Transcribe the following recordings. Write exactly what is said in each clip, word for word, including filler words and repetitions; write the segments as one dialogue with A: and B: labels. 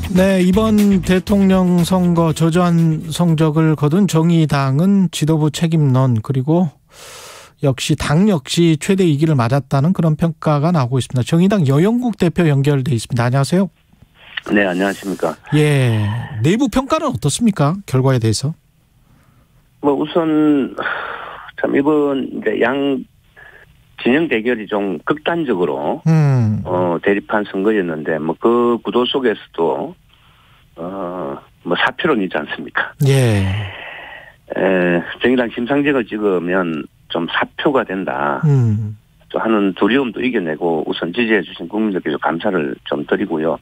A: 네, 이번 대통령 선거 저조한 성적을 거둔 정의당은 지도부 책임론, 그리고 역시 당 역시 최대 위기를 맞았다는 그런 평가가 나오고 있습니다. 정의당 여영국 대표 연결돼 있습니다. 안녕하세요.
B: 네, 안녕하십니까.
A: 예, 내부 평가는 어떻습니까? 결과에 대해서?
B: 뭐 우선 참 이번 이제 양 진영 대결이 좀 극단적으로
A: 음.
B: 어 대립한 선거였는데 뭐 그 구도 속에서도 어 뭐 사표론이 있지 않습니까?
A: 예.
B: 에, 정의당 심상정을 찍으면 좀 사표가 된다.
A: 음.
B: 또 하는 두려움도 이겨내고 우선 지지해 주신 국민들께 감사를 좀 드리고요.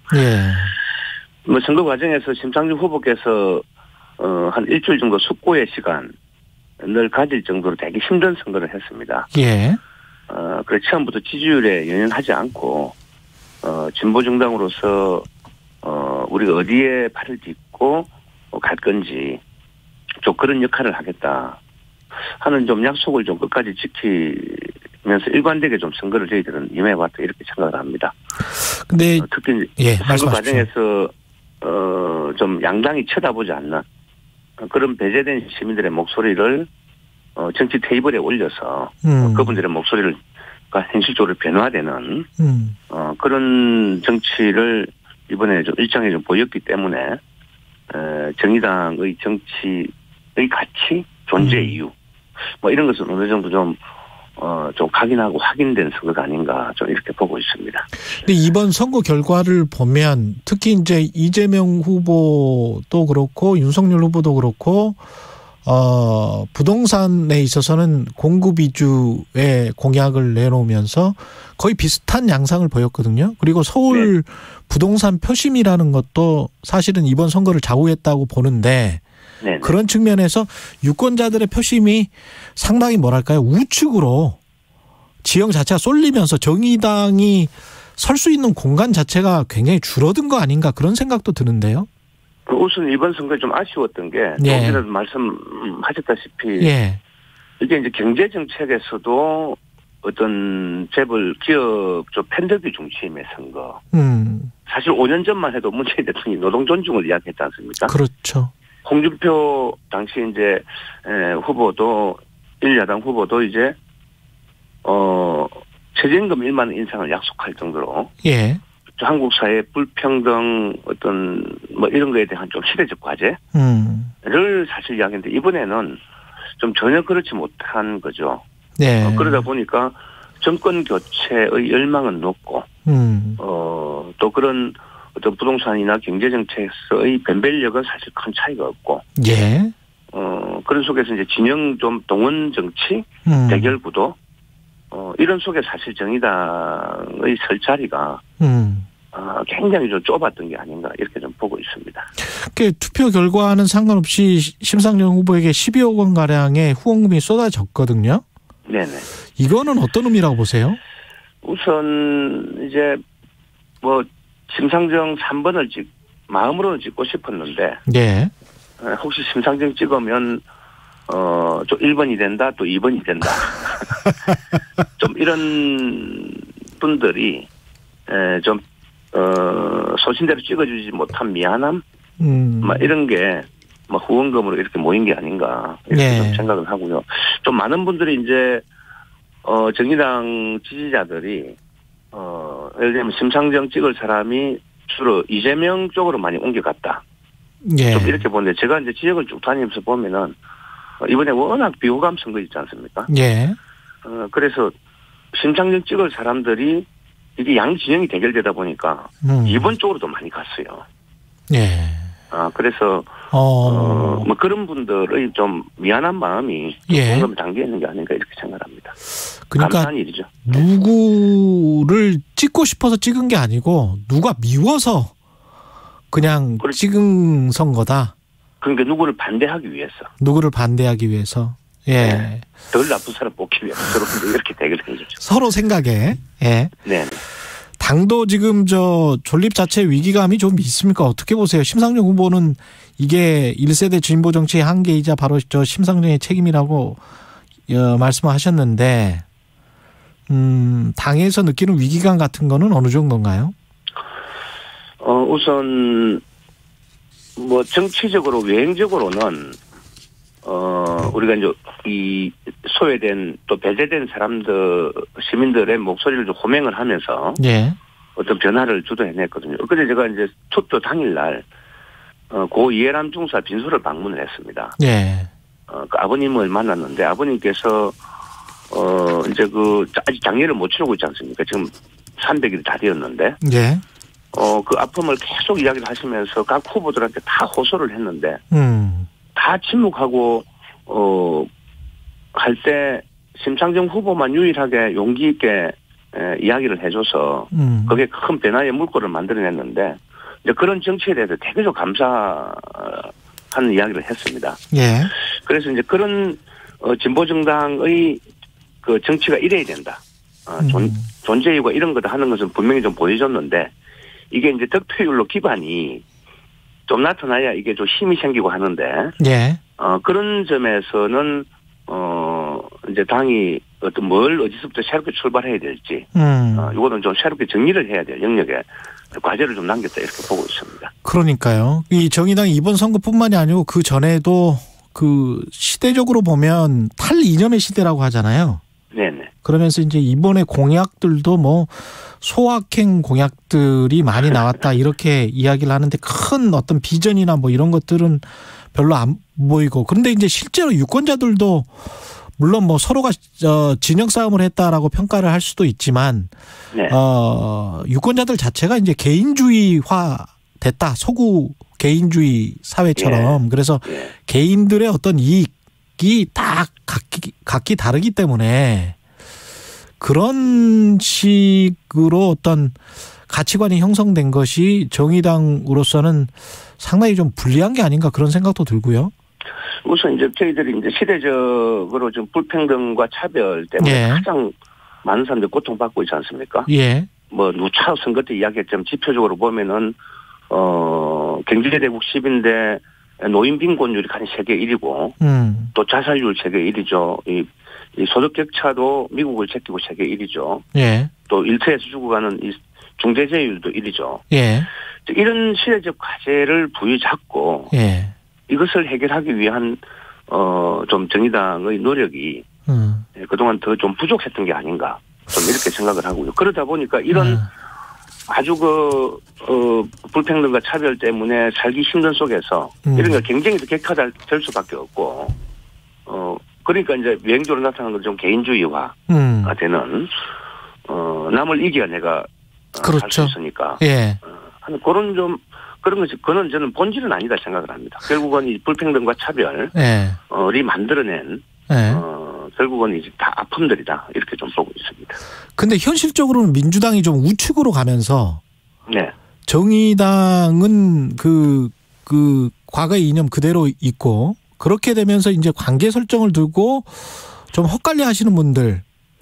A: 예.
B: 뭐 선거 과정에서 심상정 후보께서 어 한 일주일 정도 숙고의 시간을 가질 정도로 되게 힘든 선거를 했습니다.
A: 예.
B: 어, 그래 처음부터 지지율에 연연하지 않고 어, 진보 정당으로서 어, 우리가 어디에 발을 딛고 어, 갈 건지 좀 그런 역할을 하겠다 하는 좀 약속을 좀 끝까지 지키면서 일관되게 좀 선거를 저희들은 임해왔다 이렇게 생각을 합니다.
A: 근데
B: 어, 특히
A: 예,
B: 선거 과정에서 어, 좀 양당이 쳐다보지 않는 그런 배제된 시민들의 목소리를 어, 정치 테이블에 올려서
A: 음.
B: 그분들의 목소리를 현실적으로 변화되는
A: 음.
B: 어, 그런 정치를 이번에 좀 일정에 좀 보였기 때문에 에, 정의당의 정치의 가치, 존재
A: 음.
B: 이유 뭐 이런 것은 어느 정도 좀 어, 좀 각인하고 확인된 선거가 아닌가 좀 이렇게 보고 있습니다.
A: 근데 이번 선거 결과를 보면 특히 이제 이재명 후보도 그렇고 윤석열 후보도 그렇고 어, 부동산에 있어서는 공급 위주의 공약을 내놓으면서 거의 비슷한 양상을 보였거든요. 그리고 서울 네. 부동산 표심이라는 것도 사실은 이번 선거를 좌우했다고 보는데 네네. 그런 측면에서 유권자들의 표심이 상당히 뭐랄까요? 우측으로 지형 자체가 쏠리면서 정의당이 설 수 있는 공간 자체가 굉장히 줄어든 거 아닌가 그런 생각도 드는데요.
B: 우선 이번 선거에 좀 아쉬웠던 게,
A: 예.
B: 조금이라도 말씀하셨다시피,
A: 예.
B: 이게 이제 경제 정책에서도 어떤 재벌 기업 쪽 팬더기 중심의 선거.
A: 음.
B: 사실 오 년 전만 해도 문재인 대통령이 노동 존중을 이야기했지 않습니까?
A: 그렇죠.
B: 홍준표 당시 이제 후보도 일야당 후보도 이제 어 최저임금 일만 원 인상을 약속할 정도로.
A: 예.
B: 한국 사회 불평등 어떤 뭐 이런 거에 대한 좀 시대적 과제를
A: 음.
B: 사실 이야기했는데 이번에는 좀 전혀 그렇지 못한 거죠.
A: 네.
B: 어, 그러다 보니까 정권 교체의 열망은 높고
A: 음.
B: 어, 또 그런 어떤 부동산이나 경제 정책에서의 변별력은 사실 큰 차이가 없고
A: 예.
B: 어, 그런 속에서 이제 진영 좀 동원 정치
A: 음.
B: 대결 구도 어, 이런 속에 사실 정의당의 설 자리가
A: 음.
B: 어, 굉장히 좀 좁았던 게 아닌가 이렇게 좀 보고 있습니다.
A: 그 투표 결과는 상관없이 심상정 후보에게 십이억 원 가량의 후원금이 쏟아졌거든요.
B: 네네.
A: 이거는 어떤 의미라고 보세요?
B: 우선 이제 뭐 심상정 삼 번을 찍 마음으로는 찍고 싶었는데,
A: 네.
B: 혹시 심상정 찍으면 어, 좀 일 번이 된다, 또 이 번이 된다. 좀 이런 분들이, 에, 좀, 어, 소신대로 찍어주지 못한 미안함?
A: 음.
B: 막 이런 게, 뭐 후원금으로 이렇게 모인 게 아닌가. 이렇게
A: 네.
B: 좀 생각을 하고요. 좀 많은 분들이 이제, 어, 정의당 지지자들이, 어, 예를 들면 심상정 찍을 사람이 주로 이재명 쪽으로 많이 옮겨갔다.
A: 예.
B: 좀 이렇게 보는데 제가 이제 지역을 쭉 다니면서 보면은 이번에 워낙 비호감 선거 있지 않습니까?
A: 예.
B: 어, 그래서 심상정 찍을 사람들이 이게 양 진영이 대결되다 보니까
A: 음.
B: 이번 쪽으로도 많이 갔어요.
A: 예.
B: 아, 그래서,
A: 어,
B: 어, 뭐 그런 분들의 좀 미안한 마음이
A: 예.
B: 공감에 담겨 있는 게 아닌가 이렇게 생각합니다.
A: 그러니까
B: 감사한 일이죠.
A: 누구를 찍고 싶어서 찍은 게 아니고 누가 미워서 그냥
B: 그렇지.
A: 찍은 선거다.
B: 그러니까 누구를 반대하기 위해서.
A: 누구를 반대하기 위해서. 예.
B: 네. 덜 나쁜 사람 뽑기 위해서 서로 이렇게 대결해 주죠.
A: 서로 생각에. 예.
B: 네.
A: 당도 지금 저 존립 자체 위기감이 좀 있습니까? 어떻게 보세요? 심상정 후보는 이게 일 세대 진보 정치의 한계이자 바로 저 심상정의 책임이라고 어, 말씀하셨는데, 음, 당에서 느끼는 위기감 같은 거는 어느 정도인가요?
B: 어, 우선 뭐 정치적으로 외형적으로는 어 우리가 이제 이 소외된 또 배제된 사람들 시민들의 목소리를 좀 호명을 하면서
A: 예.
B: 어떤 변화를 주도해냈거든요. 그때 제가 이제 투표 당일날 어, 고 이해람 중사 빈소를 방문을 했습니다.
A: 예.
B: 어, 그 아버님을 만났는데 아버님께서 어 이제 그 아직 장례를 못 치르고 있지 않습니까? 지금 삼백 일이 다 되었는데.
A: 예.
B: 어, 그 아픔을 계속 이야기를 하시면서 각 후보들한테 다 호소를 했는데,
A: 음.
B: 다 침묵하고, 어, 할 때, 심상정 후보만 유일하게 용기 있게 에, 이야기를 해줘서,
A: 음.
B: 그게 큰 변화의 물꼬를 만들어냈는데, 이제 그런 정치에 대해서 대대적 감사하는 이야기를 했습니다.
A: 예. 그래서
B: 이제 그런, 어, 진보정당의 그 정치가 이래야 된다. 어, 존,
A: 음.
B: 존재이고 이런 거다 하는 것은 분명히 좀 보여줬는데, 이게 이제 득표율로 기반이 좀 나타나야 이게 좀 힘이 생기고 하는데,
A: 예.
B: 어, 그런 점에서는, 어, 이제 당이 어떤 뭘 어디서부터 새롭게 출발해야 될지,
A: 음.
B: 어, 이거는 좀 새롭게 정리를 해야 될 영역에 과제를 좀 남겼다 이렇게 보고 있습니다.
A: 그러니까요. 이 정의당이 이번 선거뿐만이 아니고 그 전에도 그 시대적으로 보면 탈이념의 시대라고 하잖아요.
B: 네네.
A: 그러면서 이제 이번에 공약들도 뭐 소확행 공약들이 많이 나왔다 이렇게 이야기를 하는데 큰 어떤 비전이나 뭐 이런 것들은 별로 안 보이고, 그런데 이제 실제로 유권자들도 물론 뭐 서로가 진영 싸움을 했다라고 평가를 할 수도 있지만,
B: 네.
A: 어, 유권자들 자체가 이제 개인주의화 됐다. 소구 개인주의 사회처럼.
B: 예.
A: 그래서
B: 예.
A: 개인들의 어떤 이익이 다 각기, 각기 다르기 때문에 그런 식으로 어떤 가치관이 형성된 것이 정의당으로서는 상당히 좀 불리한 게 아닌가 그런 생각도 들고요.
B: 우선 이제 저희들이 이제 시대적으로 좀 불평등과 차별 때문에
A: 예.
B: 가장 많은 사람들이 고통받고 있지 않습니까?
A: 예.
B: 뭐 누차 선거 때 이야기했지만 지표적으로 보면은 어 경제대국 십인데 노인 빈곤율이 한 세계 일 위고
A: 음.
B: 또 자살률 세계 일 위죠. 이, 이 소득 격차도 미국을 제끼고 세계 일 위죠.
A: 예.
B: 또 일터에서 죽어가는 이 중대재해율도 일 위죠.
A: 예.
B: 이런 시대적 과제를 부여잡고
A: 예.
B: 이것을 해결하기 위한 어 좀 정의당의 노력이
A: 음.
B: 그동안 더 좀 부족했던 게 아닌가 좀 이렇게 생각을 하고요. 그러다 보니까 이런
A: 음.
B: 아주 그, 어, 불평등과 차별 때문에 살기 힘든 속에서
A: 음.
B: 이런 거 경쟁이 더 격화될 수밖에 없고, 어, 그러니까 이제 외형적으로 나타나는 건 좀 개인주의화가
A: 음.
B: 되는, 어, 남을 이겨야 내가 어,
A: 그렇죠.
B: 할 수 있으니까.
A: 예.
B: 어, 하는 그런 좀, 그런 것이, 그는 저는 본질은 아니다 생각을 합니다. 결국은 이 불평등과 차별이
A: 예.
B: 만들어낸,
A: 예.
B: 어, 결국은 이제 다 아픔들이다. 이렇게 좀 보고 있습니다.
A: 근데 현실적으로는 민주당이 좀 우측으로 가면서
B: 네.
A: 정의당은 그, 그 과거의 이념 그대로 있고 그렇게 되면서 이제 관계 설정을 두고 좀 헛갈려 하시는 분들이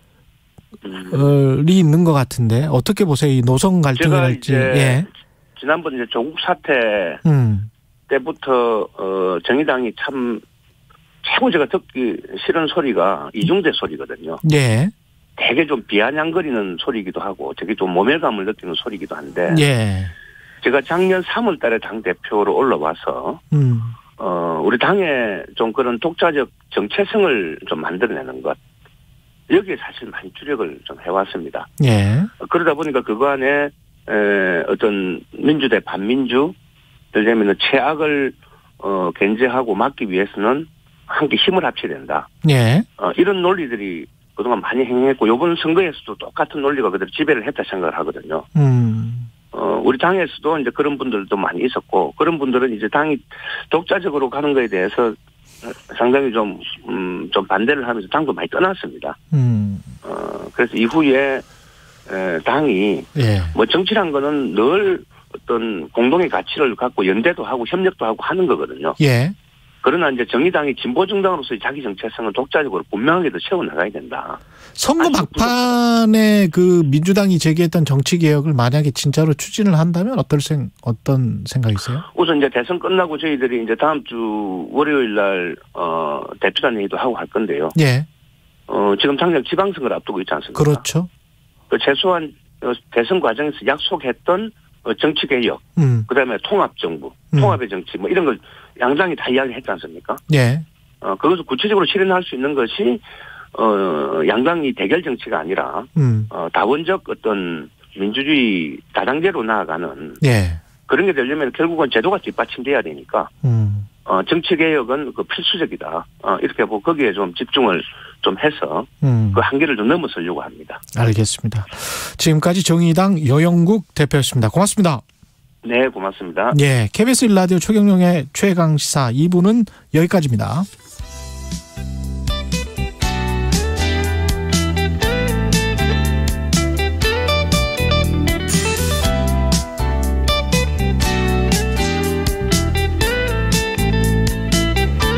B: 음.
A: 있는 것 같은데 어떻게 보세요? 이 노선 갈등이랄지.
B: 제가 이제
A: 예.
B: 지난번 이제 조국 사태
A: 음.
B: 때부터 어 정의당이 참 최고 제가 듣기 싫은 소리가 이중대 소리거든요.
A: 예.
B: 되게 좀 비아냥거리는 소리이기도 하고 되게 좀 모멸감을 느끼는 소리이기도 한데
A: 예.
B: 제가 작년 삼월 달에 당대표로 올라와서
A: 음.
B: 어 우리 당에 좀 그런 독자적 정체성을 좀 만들어내는 것 여기에 사실 많이 주력을 좀 해왔습니다.
A: 예.
B: 그러다 보니까 그거 안에 에 어떤 민주 대 반민주 예를 들면 최악을 어 견제하고 막기 위해서는 함께 힘을 합쳐야 된다.
A: 예.
B: 어, 이런 논리들이 그동안 많이 행했고 이번 선거에서도 똑같은 논리가 그대로 지배를 했다 생각을 하거든요.
A: 음.
B: 어, 우리 당에서도 이제 그런 분들도 많이 있었고 그런 분들은 이제 당이 독자적으로 가는 거에 대해서 상당히 좀, 음, 좀 반대를 하면서 당도 많이 떠났습니다.
A: 음.
B: 어, 그래서 이후에 에, 당이
A: 예.
B: 뭐 정치란 거는 늘 어떤 공동의 가치를 갖고 연대도 하고 협력도 하고 하는 거거든요.
A: 예.
B: 그러나 이제 정의당이 진보정당으로서의 자기 정체성을 독자적으로 분명하게 더 채워나가야 된다.
A: 선거 막판에 그 민주당이 제기했던 정치 개혁을 만약에 진짜로 추진을 한다면 어떨 생 어떤 생각이세요?
B: 우선 이제 대선 끝나고 저희들이 이제 다음 주 월요일 날 어, 대표단 회의도 하고 할 건데요.
A: 예.
B: 어, 지금 당장 지방선거를 앞두고 있지 않습니까?
A: 그렇죠.
B: 그 최소한 대선 과정에서 약속했던 어, 정치 개혁,
A: 음.
B: 그다음에 통합 정부,
A: 음.
B: 통합의 정치 뭐 이런 걸 양당이 다 이야기했지 않습니까?
A: 예.
B: 어, 그것을 구체적으로 실현할 수 있는 것이 어, 양당이 대결 정치가 아니라
A: 음.
B: 어, 다원적 어떤 민주주의 다당제로 나아가는
A: 예.
B: 그런 게 되려면 결국은 제도가 뒷받침돼야 되니까
A: 음.
B: 어, 정치 개혁은 그 필수적이다. 어, 이렇게 하고 거기에 좀 집중을 좀 해서
A: 음.
B: 그 한계를 좀 넘어서려고 합니다.
A: 알겠습니다. 지금까지 정의당 여영국 대표였습니다. 고맙습니다.
B: 네, 고맙습니다.
A: 예, 케이비에스 일 라디오 최경영의 최강시사 이 부는 여기까지입니다.